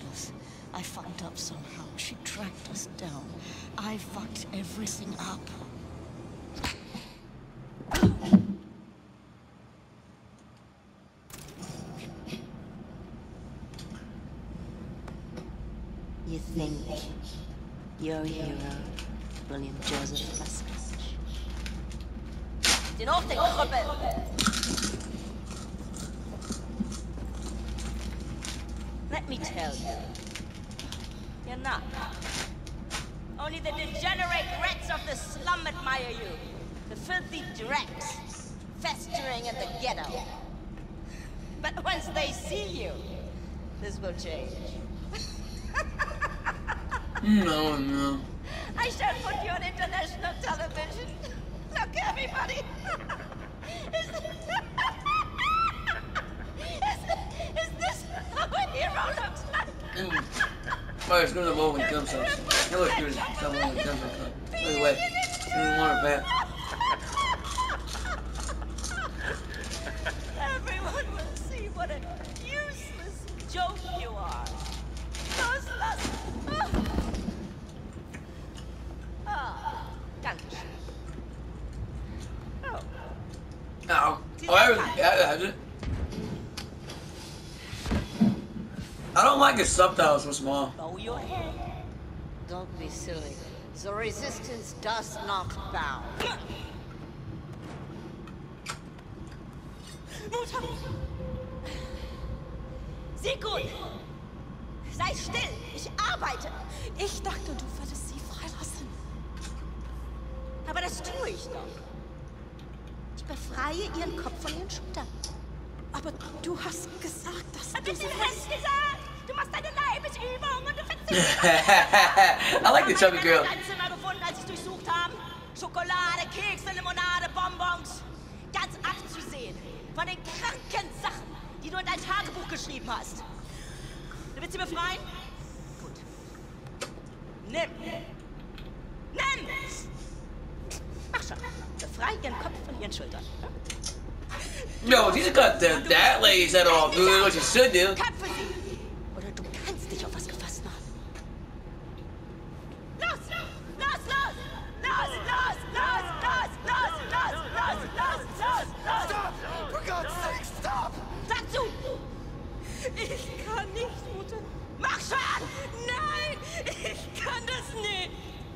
us. I fucked up somehow. She tracked us down. I fucked everything up. You think you're a hero, William Joseph Lustig? Den auf den Krüppel! Let me tell you, you're not. Only the degenerate rats of the slum admire you. The filthy dregs, festering in the ghetto. But once they see you, this will change. No. I shall put you on international television. Look, everybody. Is this how a hero looks like? Oh, it's gonna go when it comes to it. No, it's good. It's not when it comes to it. Anyway, you don't want it back. Everyone will see what a useless joke you are. Useless. Dankeschön. Oh. No. Oh, I was, I don't like his subtitles so small. Bow your head. Don't be silly. The resistance does not bow. Mutter! Sigurd! Sei still! Ich arbeite! Ich dachte, du würdest sie freilassen. Aber das tue ich doch. Ich befreie ihren Kopf von ihren Schultern. Aber du hast gesagt, dass du sie gesagt! Du machst deine Leibesübung und du verzichtest. I like the chubby girl. Ich habe dein Zimmer gefunden, als ich durchsucht habe. Schokolade, Kekse, Limonade, Bonbons. Ganz abzusehen von den kranken Sachen, die du in dein Tagebuch geschrieben hast. Du willst sie befreien? Gut. Nimm! Mach schon. Befrei ihren Kopf von ihren Schultern. Yo, she's got that lady's head off, dude. What you should do. Köpfe sie! Oder du kannst dich auf was gefasst machen. Los! Los! Los! Los! Los! Los! Los! Los! Los! Los! Los! Los! Los! Stop! For God's sake, stop! Sag zu! Ich kann nicht, Mutter. Mach schon! Nein! Ich kann das nicht!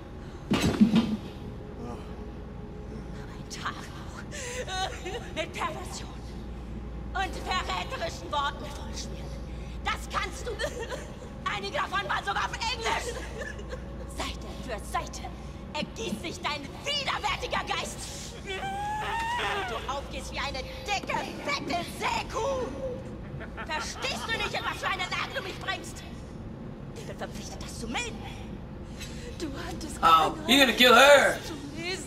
Aber ein Tagebuch. Mit Perversion. Und verräterischen Worten vollschmieren. Das kannst du. Einige davon waren sogar auf Englisch. Seite für Seite ergießt sich dein widerwärtiger Geist. Und du aufgehst wie eine dicke, fette Seekuh. Verstehst du nicht, in was für eine Lage du mich bringst? Ich bin verpflichtet, das zu melden. Du hattest Oh, you're gonna kill her. zu lesen.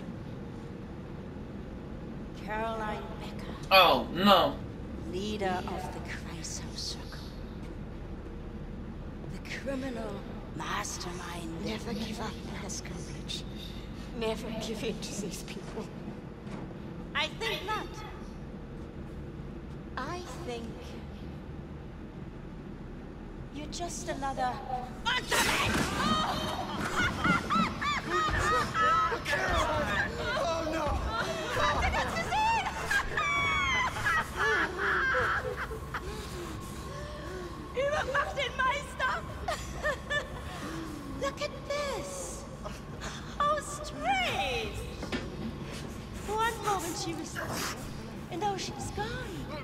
Caroline Becker. Oh, no. Leader of the Kreisau Circle. The criminal mastermind. Never give up, Heskenbridge. Never give in to these people. I think not. I think you're just another Untermensch! Oh no! Habt ihr das gesehen? Übermacht den Meister! Look at this! Oh, strange! One moment she was and now she's gone.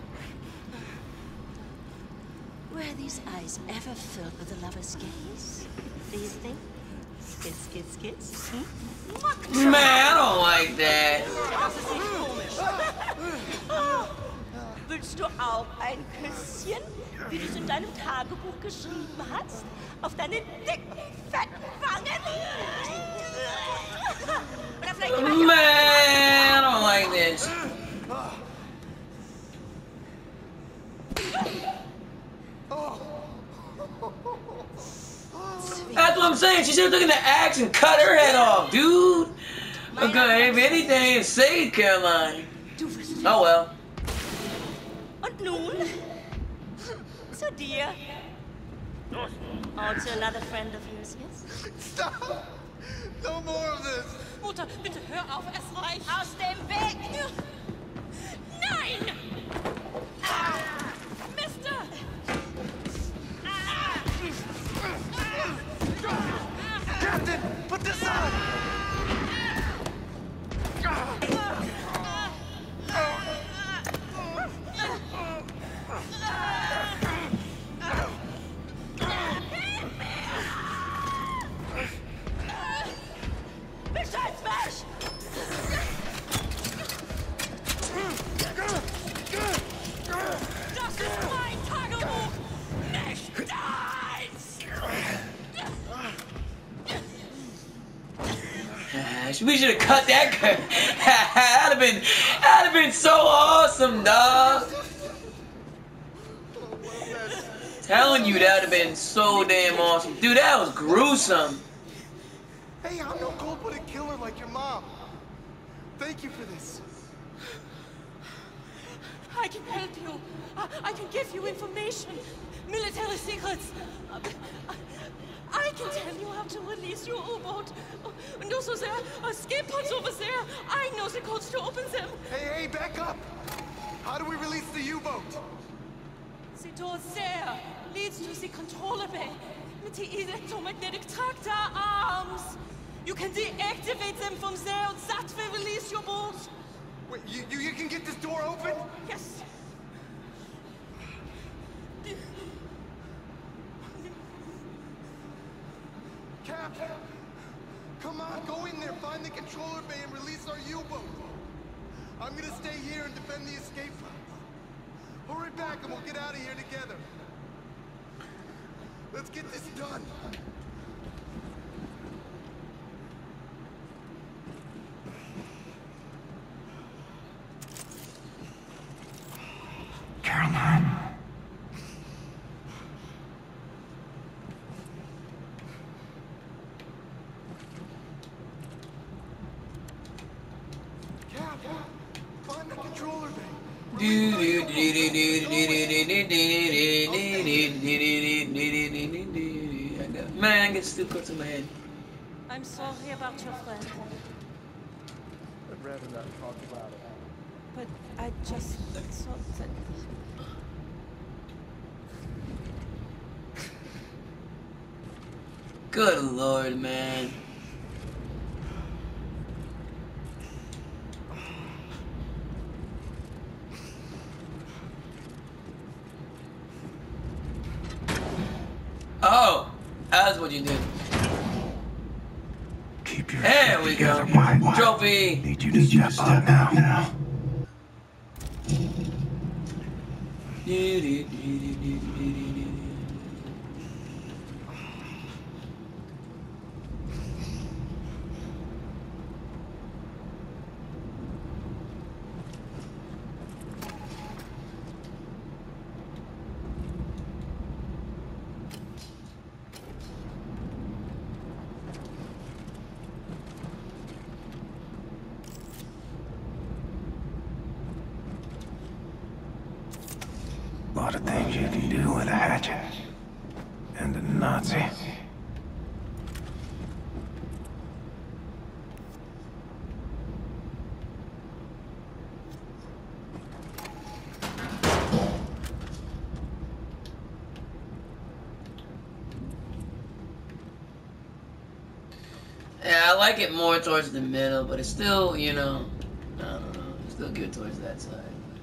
Were these eyes ever filled with a lover's gaze? Do you think? Kiss, kiss, kiss? Man, I don't like that. Das ist nicht komisch. Oh, willst du auch ein Küsschen, wie du es in deinem Tagebuch geschrieben hast? Auf deine dicken, fetten Wangen? Oder vielleicht jemand Man, I don't like this. That's what I'm saying. She should have taken the axe and cut her head off, dude. Okay, if anything, save Caroline. Oh well. Und nun? Zu dir. Los, Also another friend of yours, yes? Stop! No more of this! Mutter, bitte hör auf, es reicht. Aus dem Weg! Nein! Mister! Captain, put this on! Beschützt mich! Das ist mein Tagebuch! Nicht deins! We should have cut that. That'd have been so awesome, dog. Telling you that'd have been so damn awesome, dude. That was gruesome. Hey, I'm no cold-blooded killer like your mom. Thank you for this. I can help you. I can give you information. Military secrets. I can tell you how to release your U-boat. And also their escape pods over there. I know the codes to open them. Hey, back up! How do we release the U-boat? The door there leads to the controller bay with the electromagnetic tractor arms. You can deactivate them from there and that will release your boat. Wait, you can get this door open? Yes. Cap! Come on, go in there, find the controller bay and release our U-boat. I'm gonna stay here and defend the escape pods. Hurry back and we'll get out of here together. Let's get this done. Caroline. Cap, find the controller bay. Man, I get still cut to my head. I'm sorry about your friend. I'd rather not talk about it. But I just thought that... Good Lord, man. Oh, that's what you did. Keep your There we go. together, my wife. Trophy. Need you to step up now. A lot of things you can do with a hatchet. And a Nazi. Yeah, I like it more towards the middle, but it's still, you know, I don't know, it's still good towards that side.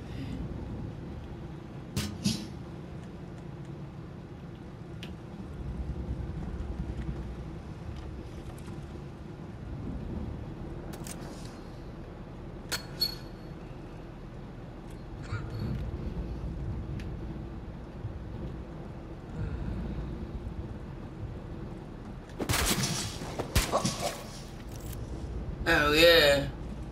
Oh yeah.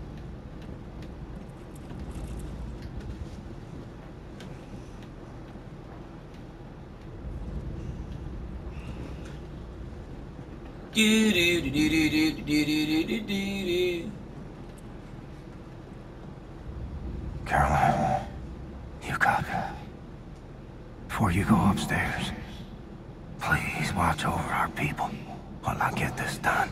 Do do do do do do do do do do. Caroline, you copy? Before you go upstairs, please. please watch over our people while I get this done.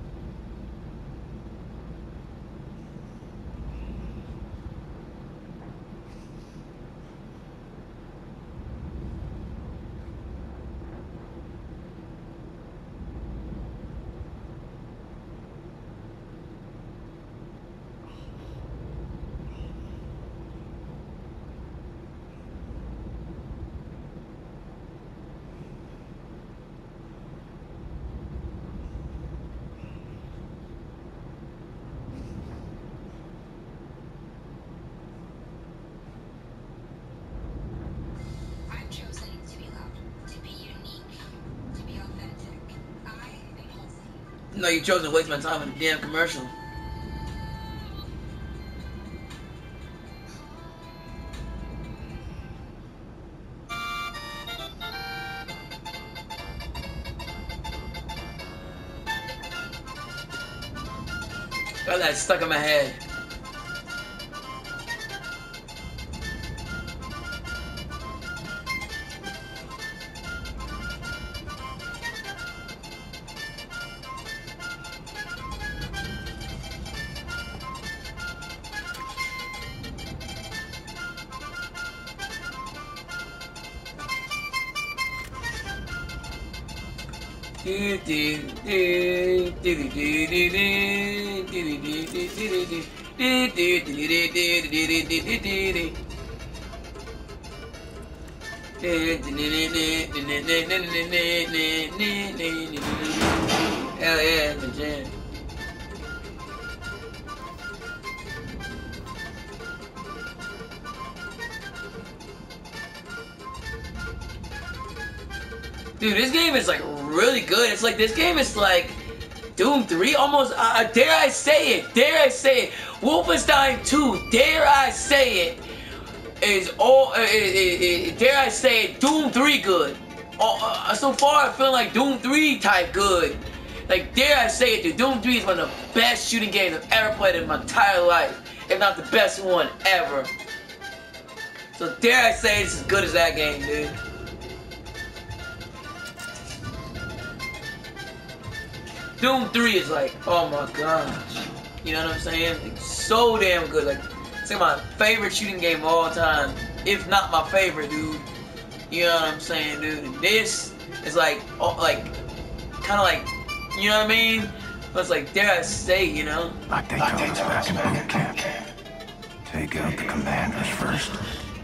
No, you chose to waste my time in a damn commercial. Got that stuck in my head. Hell yeah, the jam. Dude, this game is like really good. It's like this game is like Doom 3 almost. Dare I say it? Dare I say it? Wolfenstein 2. Dare I say it? Is all? Dare I say it? Doom 3 good? So far, I feel like Doom 3 type good. Like dare I say it? Dude, Doom 3 is one of the best shooting games I've ever played in my entire life, if not the best one ever. So dare I say it's as good as that game, dude. Doom 3 is like, oh my gosh. You know what I'm saying? It's so damn good. Like, it's like my favorite shooting game of all time. If not my favorite, dude. You know what I'm saying, dude? And this is like, kind of like, you know what I mean? But it's like, dare I say, you know? Like they told us back in boot camp. Take out the commanders first.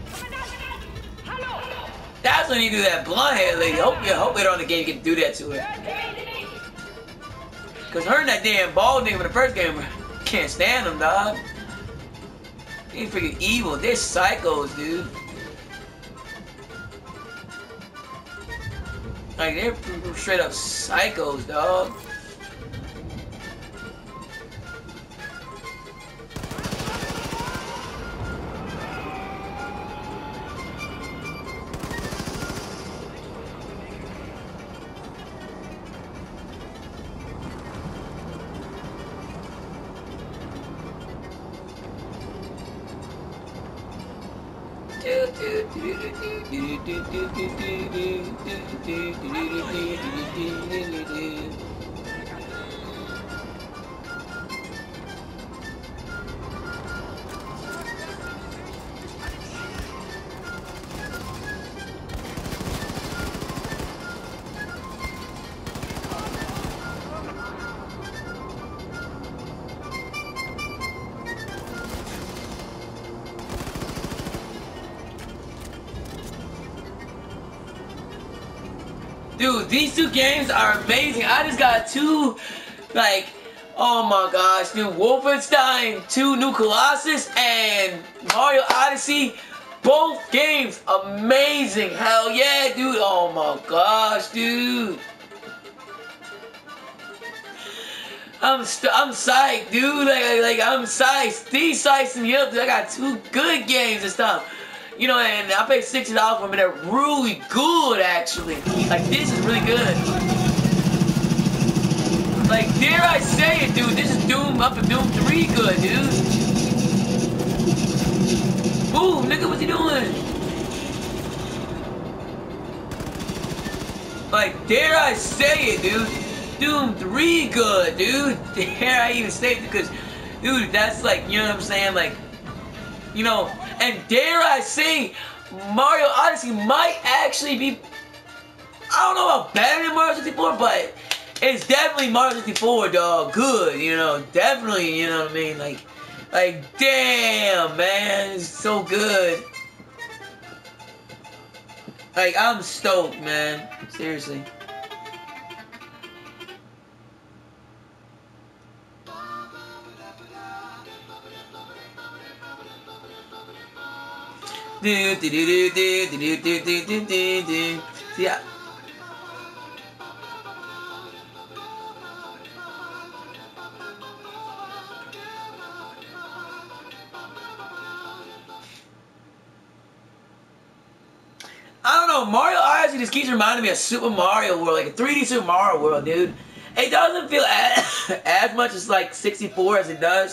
That's when you do that blonde hair lady. Hope later on in the game you can do that to her. Cause her and that damn bald nigga from the first game, can't stand them, dog. They freaking evil. They're psychos, dude. Like, they're straight up psychos, dog. Dude, these two games are amazing. I just got two, like, oh my gosh, dude. Wolfenstein 2 New Colossus and Mario Odyssey. Both games amazing. Hell yeah, dude. Oh my gosh, dude. I'm psyched, dude. Like I'm psyched. These psyched me up, dude. I got two good games and stuff. You know, and I paid $60 for them, and they're really good, actually. Like, this is really good. Like, dare I say it, dude, this is Doom up to Doom 3 good, dude. Ooh, nigga, what's he doing? Like, dare I say it, dude? Doom 3 good, dude. Dare I even say it? Because, dude, that's like, you know what I'm saying? Like, you know, and dare I say, Mario Odyssey might actually be, I don't know about better than Mario 64, but it's definitely Mario 64, dog. Good, you know, definitely, you know what I mean? Like, damn, man, it's so good. Like, I'm stoked, man. Seriously. Yeah. I don't know, Mario Odyssey just keeps reminding me of Super Mario World, like a 3D Super Mario World, dude. It doesn't feel as much as like 64 as it does.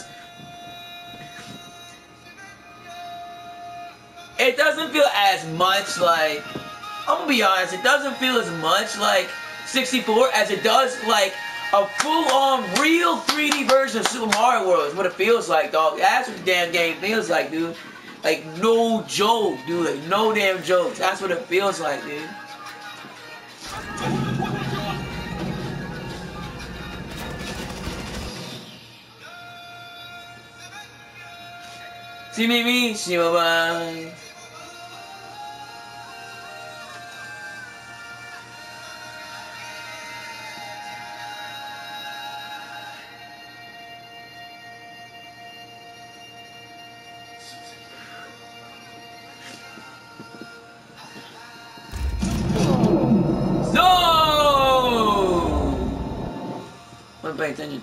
It doesn't feel as much like, I'm gonna be honest, it doesn't feel as much like 64 as it does like a full-on real 3D version of Super Mario World is what it feels like, dog. That's what the damn game feels like, dude. Like, no joke, dude. Like, no damn jokes. That's what it feels like, dude. See me, see my. Wasn't paying attention.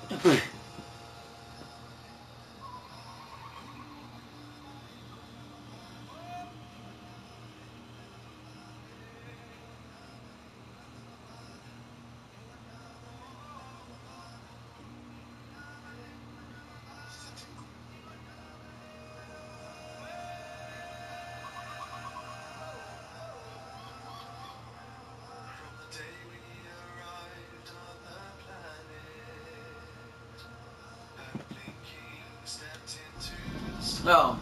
No.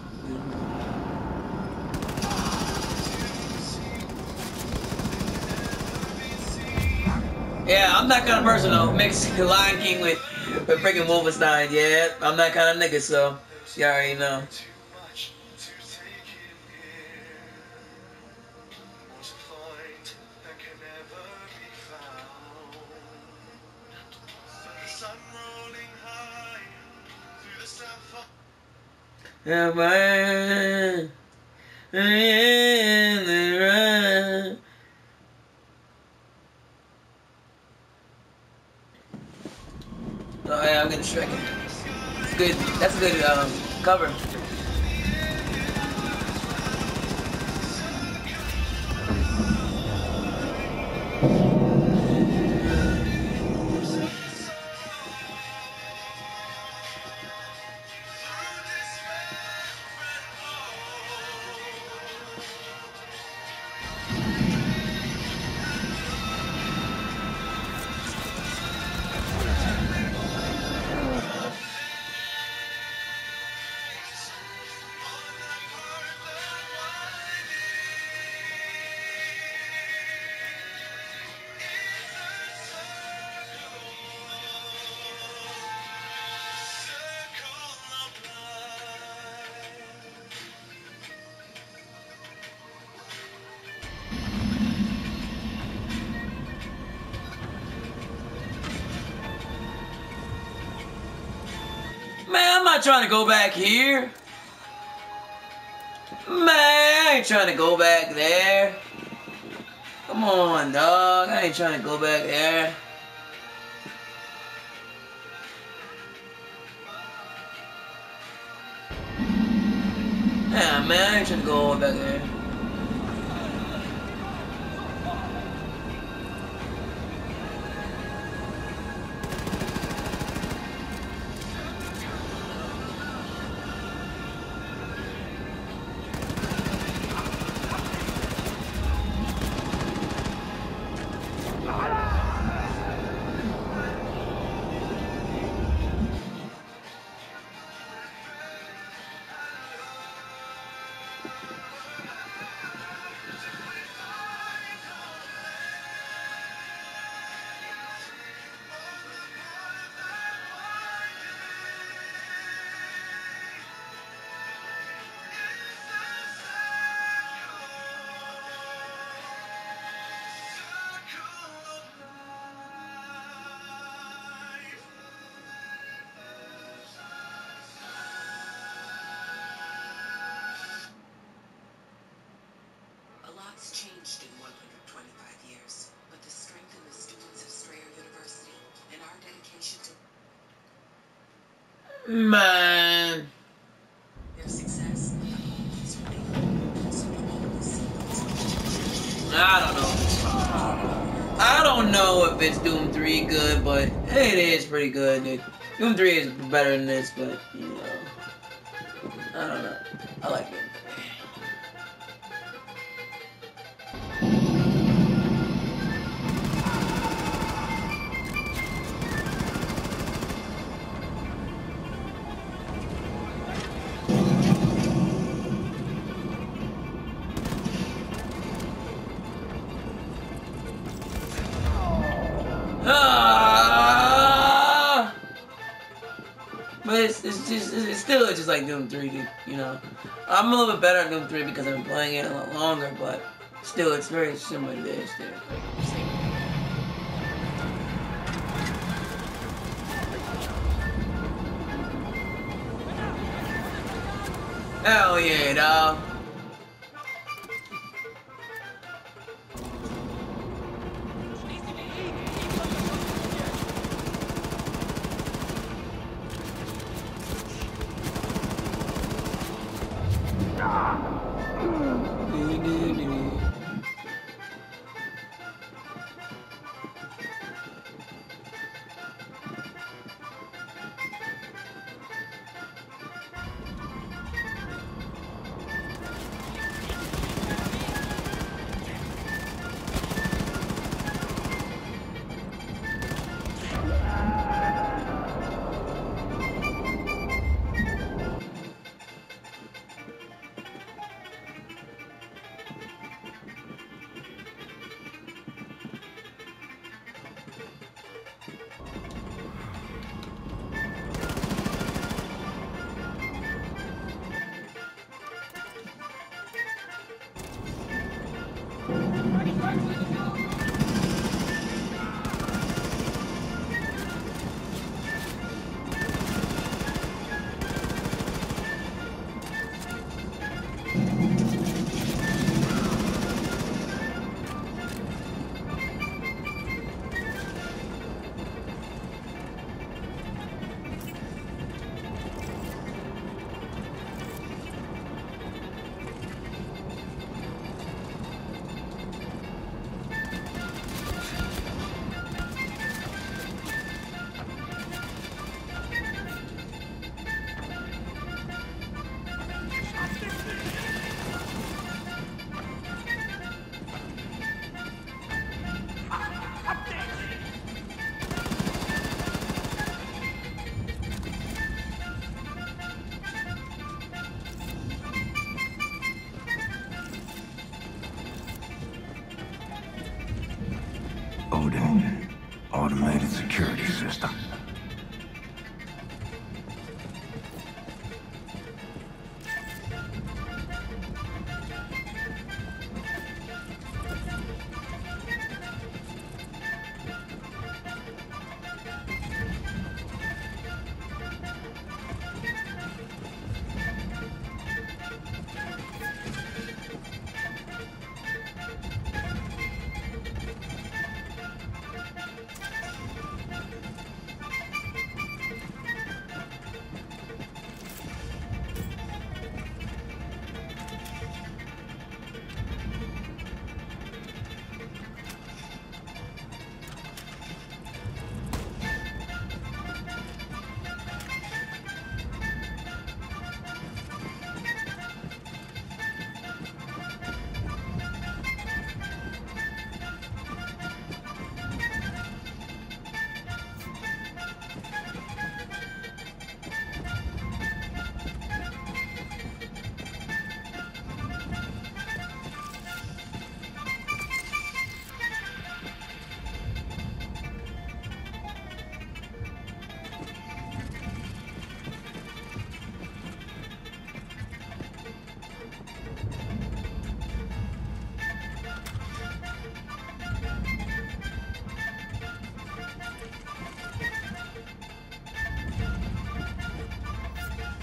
Yeah, I'm that kind of person though. Mix Lion King with freaking Wolfenstein. Yeah, I'm that kind of nigga, so you already know. Yeah, man. Oh yeah, I'm gonna Shrek it. It's good. That's a good cover. Man, I'm not trying to go back here. Man, I ain't trying to go back there. Come on, dog. I ain't trying to go back there. Yeah, man, I ain't trying to go back there. It's changed in 125 years, but the strength in the students of Strayer University and our dedication to Man. their success is real. So to always see those I don't know if it's Doom 3 good, but it is pretty good. Doom 3 is better than this, but you know, I don't know. I like it. But it's still just like Doom 3, you know. I'm a little bit better at Doom 3 because I've been playing it a lot longer, but still, it's very similar to this. Hell yeah, dog. Odin, automated security system.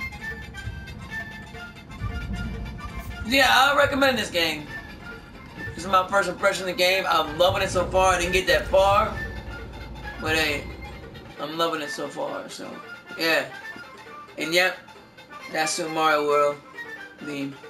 Yeah, I recommend this game. is my first impression of the game. I'm loving it so far. I didn't get that far, but hey, I'm loving it so far. So yeah, and yep, that's Super Mario World theme.